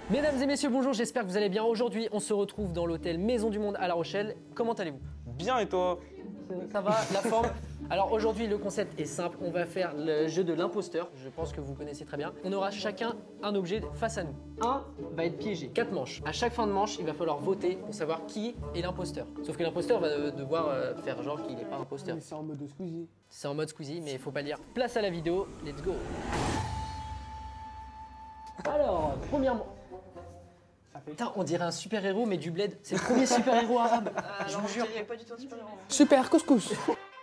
Mesdames et messieurs, bonjour, j'espère que vous allez bien. Aujourd'hui, on se retrouve dans l'hôtel Maison du Monde à La Rochelle. Comment allez-vous? Bien et toi? Ça va, la forme? Alors aujourd'hui, le concept est simple. On va faire le jeu de l'imposteur. Je pense que vous connaissez très bien. On aura chacun un objet face à nous. Un va être piégé. 4 manches. À chaque fin de manche, il va falloir voter pour savoir qui est l'imposteur. Sauf que l'imposteur va devoir faire genre qu'il n'est pas imposteur. Mais c'est en mode Squeezie. C'est en mode Squeezie, mais il faut pas le dire. Place à la vidéo, let's go. Alors, premièrement. Putain, on dirait un super-héros, mais du bled. C'est le premier super-héros arabe. Je vous jure. Pas du tout un super-héros. Super couscous.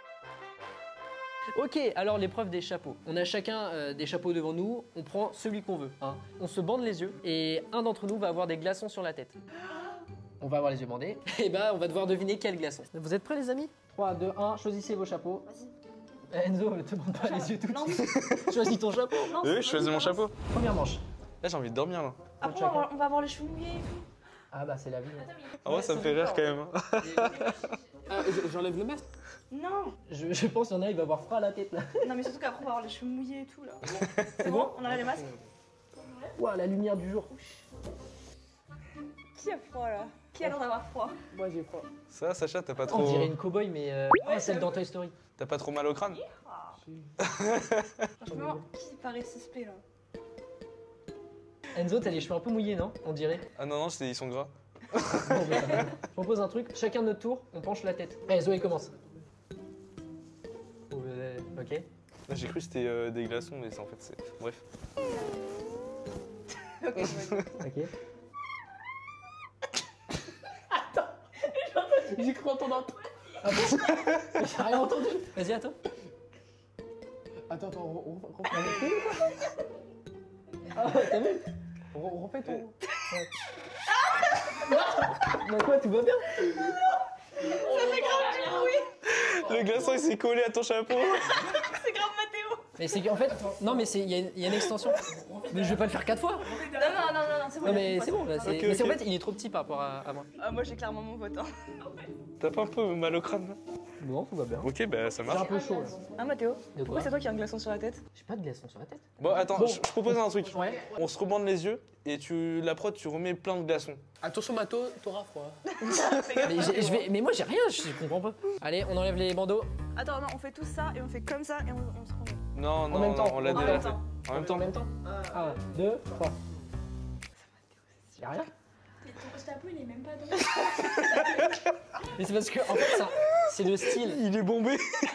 Ok, alors l'épreuve des chapeaux. On a chacun des chapeaux devant nous. On prend celui qu'on veut. Hein. On se bande les yeux et un d'entre nous va avoir des glaçons sur la tête. On va avoir les yeux bandés. Et bah, on va devoir deviner quel glaçon. Vous êtes prêts, les amis? 3, 2, 1, choisissez vos chapeaux. Vas-y. Enzo, ne te bande pas les yeux tout de suite. Choisis ton chapeau. Oui, je choisis mon chapeau. Première manche. Là, j'ai envie de dormir là. Après, on va avoir les cheveux mouillés et tout. Ah bah, c'est la vie. Ah ouais, ça me fait rire quand même. Ah, j'enlève le masque. Non. Je pense qu'il y en a, il va avoir froid à la tête là. Non, mais surtout qu'après, on va avoir les cheveux mouillés et tout là. C'est bon? On enlève les masques. Ouah, la lumière du jour. Qui a froid là? Qui a l'air d'avoir froid? Moi j'ai froid. Ça, Sacha, t'as pas On trop. dirait une cow-boy, mais celle dans Toy Story. T'as pas trop mal au crâne? Franchement, qui paraît suspect là? Enzo, t'as les cheveux un peu mouillés, non? On dirait. Ah non, non, ils sont gras. Bon, bah, je propose un truc, chacun de notre tour, on penche la tête. Allez, Zoé commence. Ok. Là, j'ai cru que c'était des glaçons, mais en fait, c'est. Bref. Ok, Ok. J'ai cru entendre un truc. Ah bon? J'ai rien entendu. Vas-y, attends. Attends, on refait Ah, t'as vu? on refait ton. Ouais. Bah quoi, tout va bien? Ça fait grave du bruit. Le glaçon, il s'est collé à ton chapeau. C'est grave Mathéo. Mais c'est qu'en fait, non mais il y a une extension. Mais je vais pas le faire 4 fois. Non, c'est bon. Non mais c'est bon, là, Ok, mais c'est en ok. fait, il est trop petit par rapport à moi. Ah, moi j'ai clairement mon vote. Hein. T'as pas un peu mal au crâne là? Non, tout va bien. Ok, bah ça J'ai un marche. peu chaud là. Ah, Mathéo, De pourquoi c'est toi qui as un glaçon sur la tête? J'ai pas de glaçon sur la tête. Bon, attends, Bon. je propose un truc. Ouais. On se rebande les yeux et la prod, tu remets plein de glaçons. Attention Mato, t'auras froid. Mais moi j'ai rien, je comprends pas. Allez, on enlève les bandeaux. Attends, non, on fait tout ça et on fait comme ça et on se remet. Non, non, même non, temps. on l'a En déjà même fait. temps. En même temps. En même temps. 1, 2, 3. Y'a rien. Ton chapeau il est même pas dedans. Mais c'est parce que en fait c'est le style. Il est bombé.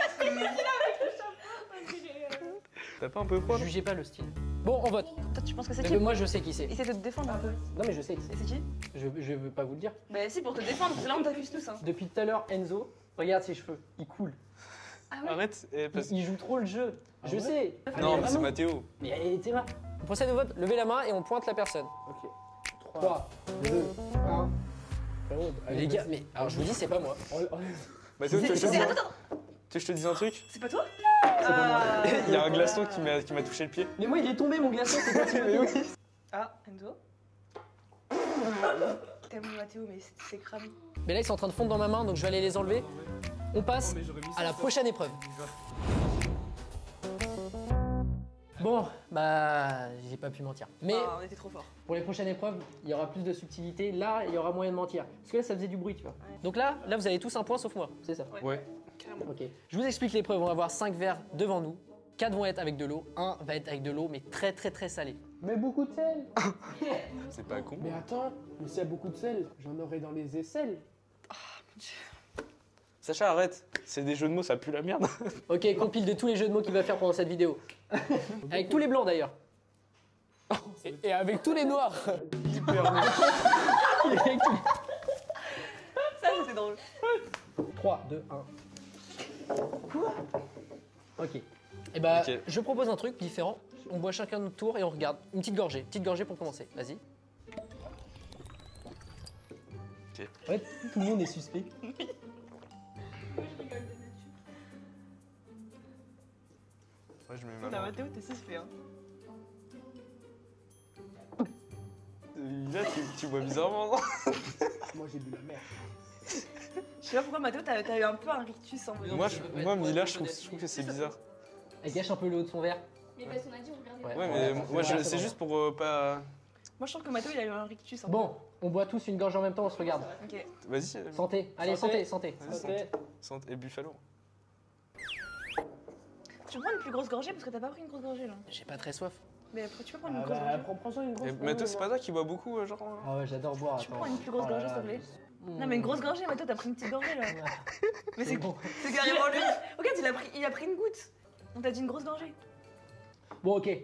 T'as pas un peu froid là? Jugez pas le style. Bon, on vote. Toi, tu penses que c'est Mais qui? moi je sais qui c'est. Essaie de te défendre un peu. Non mais je sais qui Et c'est. c'est qui? Je veux pas vous le dire. Bah, si, pour te défendre, parce que là on t'accuse tous. Hein. Depuis tout à l'heure, Enzo, regarde ses cheveux, ils coulent. Ah ouais? Arrête. Il joue trop le jeu. Je ouais sais. Non, mais c'est vraiment. Mathéo. Mais t'es là. On procède au vote. Levez la main et on pointe la personne. Ok. 3, 2, 1. Les gars, mais alors je vous dis, c'est pas moi. Mathéo, tu veux que je te dise Attends, attends, tu veux que je te dise un truc? c'est pas toi? Il y a un glaçon qui m'a touché le pied. Mais moi, il est tombé mon glaçon, c'est pas Mais oui. Ah, Enzo. Tellement Mathéo, mais c'est cramé. Mais là, ils sont en train de fondre dans ma main, donc je vais aller les enlever. On passe à la prochaine épreuve. Bon, bah, j'ai pas pu mentir. Mais Ah, on était trop fort. pour les prochaines épreuves, il y aura plus de subtilité. Là, il y aura moyen de mentir. Parce que là, ça faisait du bruit, tu vois. Ouais. Donc là, vous avez tous un point sauf moi, c'est ça. Ouais. Carrément. Ok. Je vous explique l'épreuve. On va avoir 5 verres devant nous. 4 vont être avec de l'eau. 1 va être avec de l'eau, mais très très très salé. Mais beaucoup de sel. C'est pas con. Mais attends, mais s'il y a beaucoup de sel, j'en aurai dans les aisselles. Sacha, arrête. C'est des jeux de mots, ça pue la merde. Ok, compile de tous les jeux de mots qu'il va faire pendant cette vidéo. Avec tous les blancs d'ailleurs. Et avec tous les noirs. Ça, c'était drôle. 3, 2, 1. Ok. Et bah, Ok. je propose un truc différent. On boit chacun notre tour et on regarde. Une petite gorgée pour commencer. Vas-y. Ok. En fait, tout le monde est suspect. Ouais, je mets ma Putain, main. Mathéo, t'es suspect. Hein. Là, tu bois bizarrement, non? Moi j'ai bu la mer. Je sais pas pourquoi, Mathéo, t'as eu un peu un rictus en mode. Moi, Mila, je trouve que c'est bizarre. Elle gâche un peu le haut de son verre. Mais parce qu'on a dit on regardait. Ouais. Ouais, mais Ouais, moi, c'est c'est juste pour pas. Moi, je trouve que Mathéo, il a eu un rictus. Bon, on boit tous une gorge en même temps, on se regarde. Ok. Vas-y. Santé. Allez, santé, santé. Vas-y, santé. Et Buffalo. Tu peux prendre une plus grosse gorgée parce que t'as pas pris une grosse gorgée là. J'ai pas très soif. Mais après, tu peux prendre Ah une grosse bah, gorgée. prends-en une grosse. Mais toi, c'est pas toi qui bois beaucoup, genre. Ah ouais, j'adore boire. Tu prends une plus grosse gorgée, s'il te plaît. Non, mais une grosse gorgée, Mathéo, t'as pris une petite gorgée là. Mais c'est bon. c'est carrément lui. Regarde, il a pris une goutte. On t'a dit une grosse gorgée. Bon, ok.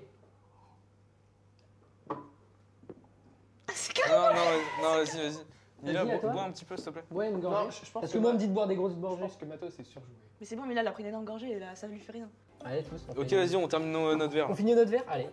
Ah, c'est carrément. Non, vas-y. Mila, Vas-y, à toi. bois un petit peu, s'il te plaît. Ouais, une Non, gorgée. je pense Parce que que moi, on me dit de boire des grosses Je gorgées. pense que Matos c'est surjoué. Mais c'est bon, Mila, elle a pris une énorme gorgée et là, ça lui fait rien. Allez, tous. on Ok, fait- vas-y, on termine notre verre. On finit notre verre. Allez.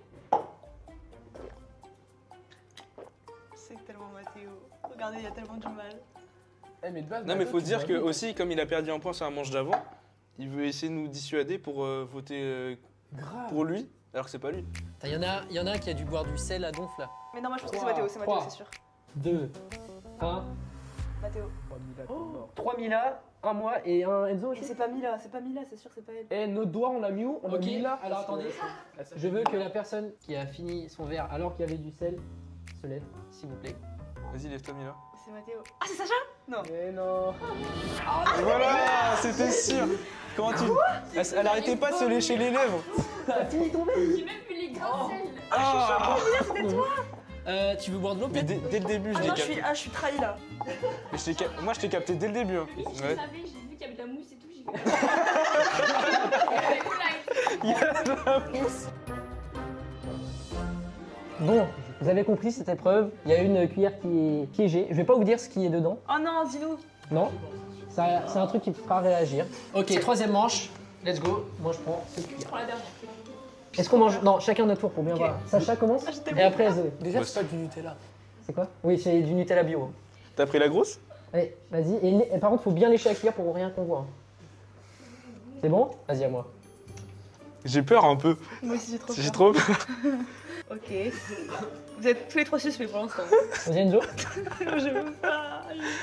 C'est tellement Mathéo. Regardez, il y a tellement du mal. Eh, mais de base, Non, mais Matos, faut tu dire bois que vite. aussi, comme il a perdu un point sur la manche d'avant, il veut essayer de nous dissuader pour voter Grave. pour lui, alors que c'est pas lui. Il y en a un qui a dû boire du sel à donf là. Mais non, moi, je pense que c'est Trois, Mathéo, trois. c'est sûr. 2, 1, Mathéo. Oh, Mila, t'es mort. 3 Mila, un moi et un Enzo Et aussi. c'est pas Mila, c'est sûr, c'est pas elle. Eh, nos doigts, on l'a mis où? On l'a Ok, mis là. alors attendez. Je veux que la personne qui a fini son verre alors qu'il y avait du sel se lève, s'il vous plaît. Vas-y, lève-toi, Mila. C'est Mathéo. Ah, c'est Sacha? Non. Mais non. Voilà, c'était sûr. Comment tu. Elle arrêtait pas de se lécher les lèvres. T'as fini ton verre? J'ai même vu les grains de sel. Ah Tu veux boire de l'eau Mais peut-être? dès le début, je Ah l'ai non, capté. je suis trahi là. Mais moi, je t'ai capté dès le début. Hein. Oui, je Ouais. savais, j'ai vu qu'il y avait de la mousse et tout, j'ai fait. Il y avait de la mousse. Bon, vous avez compris cette épreuve. Il y a une cuillère qui est piégée. Je vais pas vous dire ce qui est dedans. Oh non, dis-nous. Non. C'est un truc qui te fera réagir. Ok, troisième manche. Let's go. Moi je prends cette Je cuillère. prends la dernière. Est-ce qu'on mange? Non, chacun notre tour pour bien voir. Sacha commence. Ah, je t'aime Et après Zoé. Déjà, Bah, c'est pas du Nutella. C'est quoi? Oui, c'est du Nutella bio. T'as pris la grosse? Allez, vas-y. Et par contre, faut bien lécher la cuillère pour rien qu'on voit. hein. C'est bon? Vas-y, à moi. J'ai peur un peu. Moi aussi, j'ai trop J'ai peur. trop peur. Ok. Vous êtes tous les trois suspects pour l'instant. Vas-y, Enzo. Je veux pas.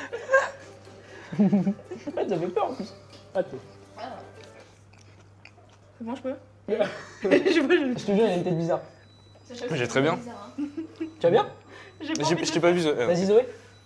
Ah, j'avais peur en plus. Attends. C'est bon, je peux? Je Je peux, te jure, il a une tête bizarre. Sacha, J'ai très bien. bizarre, hein. Tu vas bien? j'ai Mais pas envie je t'ai pas vu. Vas-y, Zoé.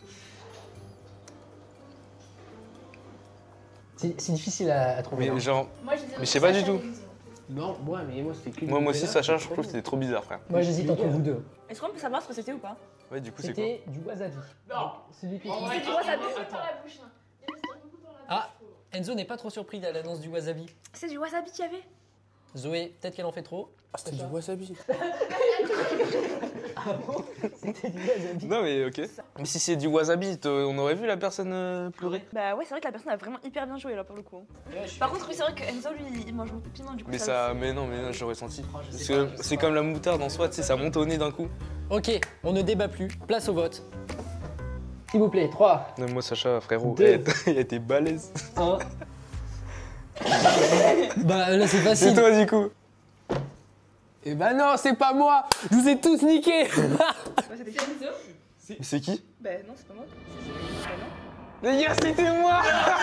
C'est difficile à trouver. Mais hein. genre, Moi, je disais Mais je sais pas du Sacha tout. et Enzo. Non, moi c'était que. moi aussi, Nutella, Sacha, c'est je trop trouve que bon. c'était trop bizarre, frère. Moi, j'hésite entre vous deux. Est-ce qu'on peut savoir ce que c'était ou pas? Ouais, du coup, c'est quoi? C'était du wasabi. Non. Celui qui. C'est du wasabi dans la bouche. hein. Il reste beaucoup dans la bouche. Ah, Enzo n'est pas trop surpris à l'annonce du wasabi. C'est du wasabi qu'il y avait? Zoé, peut-être qu'elle en fait trop. Ah, c'était du wasabi. C'était du wasabi. Non, mais ok. Mais si c'est du wasabi, on aurait vu la personne pleurer. Bah ouais, c'est vrai que la personne a vraiment hyper bien joué là pour le coup. Par contre, oui, c'est vrai que Enzo lui il mange beaucoup de piment du coup. Mais ça ça, aussi. mais non, j'aurais senti. Oh, je Parce sais que pas, je sais c'est pas. comme la moutarde en soi, tu sais, ça monte au nez d'un coup. Ok, on ne débat plus. Place au vote. S'il vous plaît, 3, Non, moi, Sacha, frérot, Deux. il a été balèze. 1. Bah là c'est C'est facile. toi, du coup. Eh ben non, c'est pas moi. Je vous ai tous niqués. Ouais, c'était C'est Enzo. Mais c'est qui? Bah non, c'est pas moi. Bah non. Mais yes, c'était moi.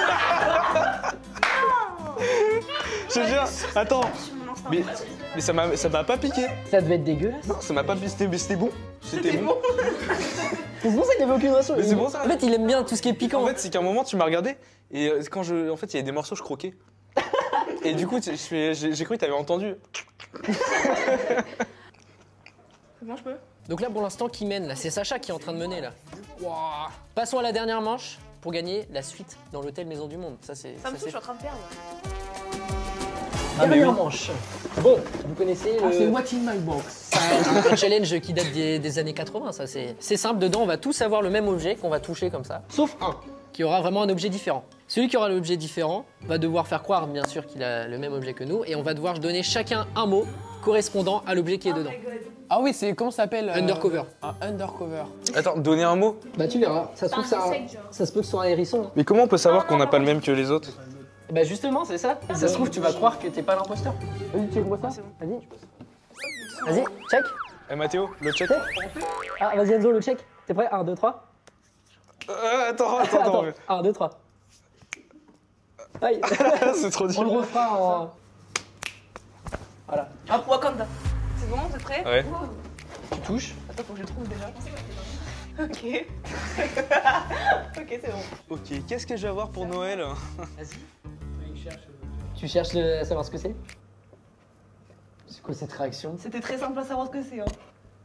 Je te jure, attends, Sur mon instinct. mais ça m'a pas piqué. Ça devait être dégueulasse. Non, ça m'a pas piqué, mais c'était bon. C'était bon. C'est pour ça qu'il avait aucune raison. Mais c'est pour ça. En fait, il aime bien tout ce qui est piquant. En fait, c'est qu'à un moment, tu m'as regardé et en fait, il y avait des morceaux, je croquais. Et du coup, j'ai cru que t'avais entendu. C'est bon, je peux? Donc là, pour l'instant, qui mène là? C'est Sacha qui est en train de mener là. Ouah. Passons à la dernière manche pour gagner la suite dans l'hôtel Maison du Monde. Ça, c'est. Ça me saoule, je suis en train de perdre. Dernière manche. Bon, vous connaissez Ah, c'est le. what's in my box. Un challenge qui date des années 80, ça c'est simple. Dedans, on va tous avoir le même objet qu'on va toucher comme ça, sauf un qui aura vraiment un objet différent. Celui qui aura l'objet différent va devoir faire croire, bien sûr, qu'il a le même objet que nous, et on va devoir donner chacun un mot correspondant à l'objet qui est dedans. Ah oui, c'est comment ça s'appelle Undercover. Un undercover. Attends, donner un mot. Bah tu verras, ça se Pas trouve un ça, insecte, genre. ça se peut que ce soit un hérisson. Mais comment on peut savoir qu'on n'a pas le même que les autres? Bah justement, c'est ça. Ça se trouve, tu vas croire que t'es pas l'imposteur. Vas-y, check-moi ça. Vas-y. Vas-y, check. Eh Mathéo, le check. Ah, vas-y Enzo, le check. T'es prêt? 1, 2, 3. Attends. 1, 2, 3. Aïe. C'est trop On le dur. refera en... Voilà. Ah, Wakanda. C'est bon, vous êtes prêts? Ouais. Tu touches. Attends, faut que je le trouve déjà. Ok. Ok, c'est bon. Ok, qu'est-ce que je vais avoir pour Noël? Vas-y. Tu cherches à savoir ce que c'est? C'est quoi cette réaction? C'était très simple à savoir ce que c'est. Hein.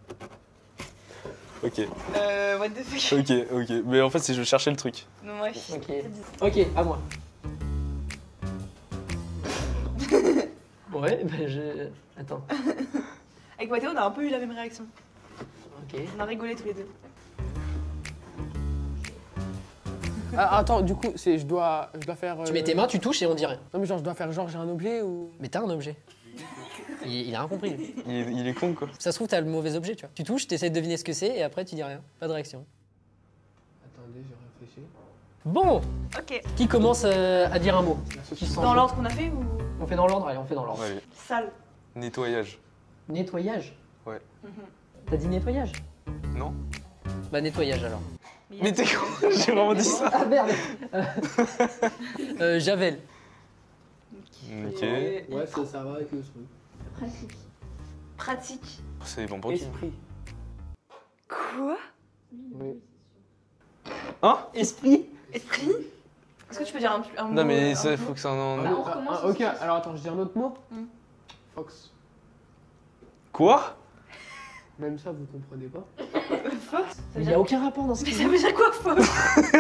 Ok, What the fuck. ok. Mais en fait, c'est je cherchais le truc. Non, ouais. Ok. Ok, à moi. Ouais, ben je... Attends. Avec Mathéo, on a un peu eu la même réaction. Ok. On a rigolé tous les deux. Ah, attends, du coup, je dois faire. Tu mets tes mains, tu touches et on dit rien. Non, mais genre, je dois faire genre, j'ai un objet ou. Mais t'as un objet. Il a rien compris, lui. Il est con, quoi. Ça se trouve, t'as le mauvais objet, tu vois. Tu touches, t'essaies de deviner ce que c'est et après tu dis rien. Pas de réaction. Attendez, j'ai réfléchi. Bon, Ok. qui commence à dire un mot? Qui sent Dans le- l'ordre qu'on a fait ou. On fait dans l'ordre? Allez, on fait dans l'ordre. Allez, Sale. nettoyage. Nettoyage? Ouais. T'as dit nettoyage? Non? Bah, nettoyage alors. Mais t'es con, j'ai vraiment dit ça. Ah merde. Javel. Ok. Ouais, ça va avec le truc. Pratique. Pratique. C'est bon pour qui? Esprit. Quoi? Oui. Hein? Esprit? Esprit? Est-ce que tu peux dire un mot? Non, mais un ça, mot faut que ça en. Bah, on recommence Ok, aussi. alors attends, je dis un autre mot. Fox. Quoi? Même ça, vous comprenez pas. Fox? Il n'y a aucun rapport dans ce Mais qu'il ça dit. veut dire quoi, Fox?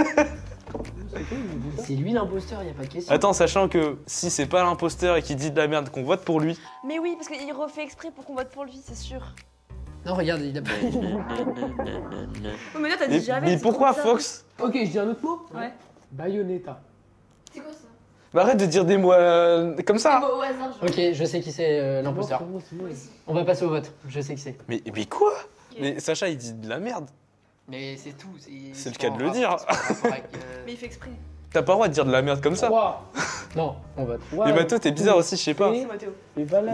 C'est lui l'imposteur, il a pas de question. Attends, sachant que si c'est pas l'imposteur et qu'il dit de la merde, qu'on vote pour lui. Mais oui, parce qu'il refait exprès pour qu'on vote pour lui, c'est sûr. Non, regarde, il a pas. Oh, mais là, t'as dit Mais, Javel. mais c'est pourquoi trop bizarre. Fox? Ok, je dis un autre mot. Ouais. Bayonetta. C'est quoi ça? Bah arrête de dire des mots comme Un ça. mot au hasard, genre. Ok, je sais qui c'est l'imposteur. C'est moi. On va passer au vote. Je sais qui c'est. Mais quoi? Ok. Mais Sacha, il dit de la merde. Mais c'est tout. C'est le cas de le dire. Mais il fait exprès. T'as pas le droit de dire de la merde comme ça. 3. Non, on vote. Mais Mathieu, t'es bizarre aussi, je sais pas. Et- C'est Mathéo. Et voilà.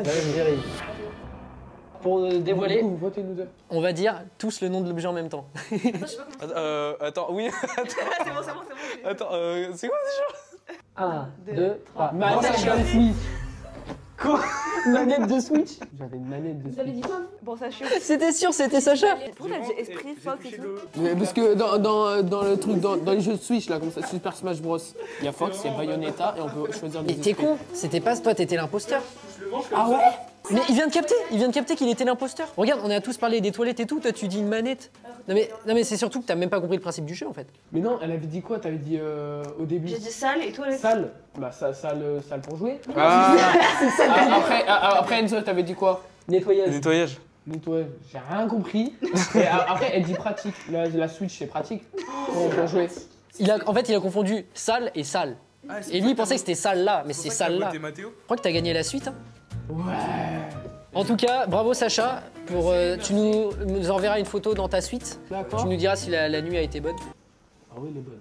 Pour dévoiler, Du coup, vous votez nous deux. on va dire tous le nom de l'objet en même temps. Attends, je sais pas comment. Attends, oui. C'est bon. Attends, c'est quoi déjà? 1, 2, 3. Manette de Switch. Quoi? Manette de Switch. J'avais une manette de Vous avez Switch. dit quoi? Bon, ça chie. C'était sûr, c'était Sacha. Pourquoi t'as dit esprit, Fox et tout? Mais parce que dans le truc, dans les jeux de Switch, là, comme ça, Super Smash Bros, il y a Fox, il y a Bayonetta, et on peut choisir des Mais t'es esprits. con, c'était pas toi, t'étais l'imposteur. Ah ouais? Mais il vient de capter qu'il était l'imposteur. Regarde, on a tous parlé des toilettes et tout, toi tu dis une manette. Non mais c'est surtout que t'as même pas compris le principe du jeu en fait. Mais non, elle avait dit quoi? T'avais dit au début J'ai dit sale et toi, salle. Bah, salle pour jouer. Ah, Après, Enzo, t'avais dit quoi? Nettoyage. nettoyage. Nettoyage. J'ai rien compris. Et après, elle dit pratique. La Switch, c'est pratique pour jouer. En fait, il a confondu salle et salle. Et lui, il pensait que c'était salle là, mais c'est salle là. Je crois que t'as gagné la suite. Hein. Ouais. En tout cas, bravo Sacha. Tu nous enverras une photo dans ta suite. D'accord. Tu nous diras si la nuit a été bonne. Ah oui, elle est bonne.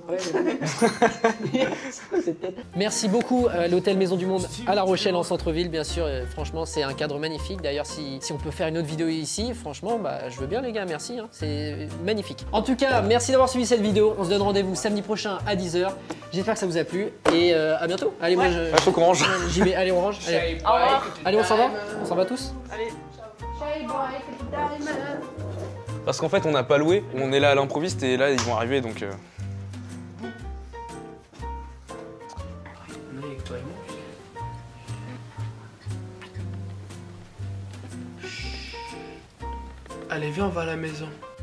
Merci beaucoup à l'hôtel Maison du Monde à La Rochelle en centre-ville, bien sûr. Franchement, c'est un cadre magnifique. D'ailleurs, si on peut faire une autre vidéo ici, franchement, bah, je veux bien les gars, merci. Hein. C'est magnifique. En tout cas, merci d'avoir suivi cette vidéo. On se donne rendez-vous samedi prochain à 10h. J'espère que ça vous a plu et à bientôt. Allez, moi, Ah, faut qu'on range. j'y vais. Allez, on range. Allez, Au revoir. allez on s'en va. On s'en va tous. Allez. Shy boy, diamond. Parce qu'en fait, on n'a pas loué. On est là à l'improviste et là, ils vont arriver donc. Allez, viens, on va à la maison.